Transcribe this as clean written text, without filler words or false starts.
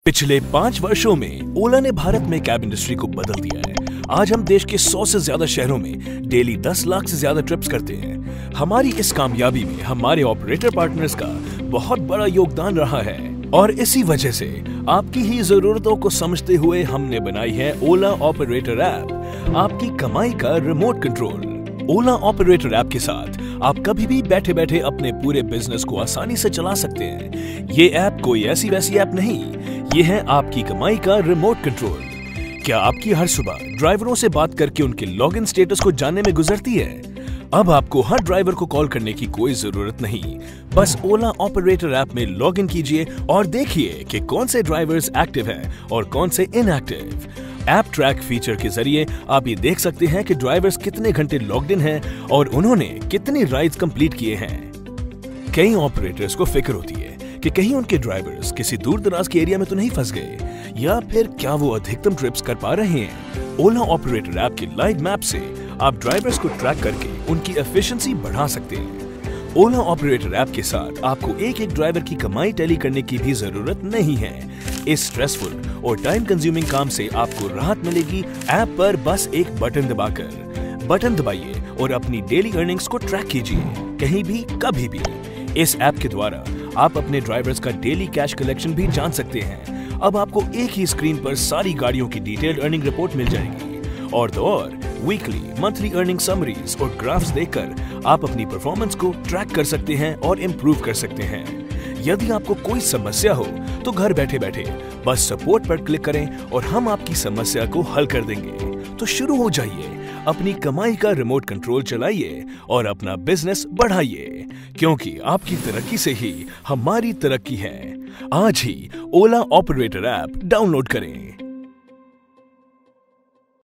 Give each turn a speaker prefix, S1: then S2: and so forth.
S1: पिछले 5 वर्षों में ओला ने भारत में कैब इंडस्ट्री को बदल दिया है। आज हम देश के 100 से ज्यादा शहरों में डेली 10 लाख से ज्यादा ट्रिप्स करते हैं। हमारी इस कामयाबी में हमारे ऑपरेटर पार्टनर्स का बहुत बड़ा योगदान रहा है और इसी वजह से आपकी ही जरूरतों को समझते हुए हमने बनाई है ओला ऑपरेटर ऐप, आपकी कमाई का remote control. Ola operator app के साथ आप कभी भी बैठे बैठे अपने पूरे बिजनेस को आसानी से चला सकते हैं। ये ऐप कोई ऐसी वैसी ऐप नहीं, ये है आपकी कमाई का रिमोट कंट्रोल। क्या आपकी हर सुबह ड्राइवरों से बात करके उनके लॉगिन स्टेटस को जानने में गुजरती है? अब आपको हर ड्राइवर को कॉल करने की कोई जरूरत नहीं। बस ओला ऑपरेटर ऐप में लॉगिन कीजिए और देखिए कि कौन से ड्राइवर्स एक्टिव हैं और कौन से इनएक्टिव। ऐप ट्रैक फीचर के जरिए आप ये देख सकते हैं कि ड्राइवर्स कितने घंटे लॉग्ड इन हैं और उन्होंने कितनी राइड्स कंप्लीट किए हैं। कई ऑपरेटर्स को फिक्र होती है कि कहीं उनके ड्राइवर्स किसी दूर दराज के एरिया में तो नहीं फंस गए, या फिर क्या वो अधिकतम ट्रिप्स कर पा रहे हैं। ओला ऑपरेटर ऐप के लाइव मैप से आप ड्राइवर्स को ट्रैक करके उनकी एफिशिएंसी बढ़ा सकते हैं। ओला ऑपरेटर ऐप के साथ आपको एक एक ड्राइवर की कमाई टैली करने की भी जरूरत नहीं है। इस स्ट्रेसफुल और टाइम कंज्यूमिंग काम से आपको राहत मिलेगी ऐप पर बस एक बटन दबाकर। बटन दबाइए और अपनी डेली अर्निंग्स को ट्रैक कीजिए, कहीं भी कभी भी। इस ऐप के द्वारा आप अपने ड्राइवर्स का डेली कैश कलेक्शन भी जान सकते हैं। अब आपको एक ही स्क्रीन पर सारी गाड़ियों की डिटेल्ड अर्निंग रिपोर्ट मिल जाएगी और तो और वीकली, मंथली अर्निंग समरीज और ग्राफ्स देखकर आप अपनी परफॉर्मेंस को ट्रैक कर सकते हैं और इम्प्रूव कर सकते हैं। यदि आपको कोई समस्या हो तो घर बैठे बैठे बस सपोर्ट पर क्लिक करें और हम आपकी समस्या को हल कर देंगे। तो शुरू हो जाइए, अपनी कमाई का रिमोट कंट्रोल चलाइए और अपना बिजनेस बढ़ाइए, क्योंकि आपकी तरक्की से ही हमारी तरक्की है। आज ही ओला ऑपरेटर ऐप डाउनलोड करें।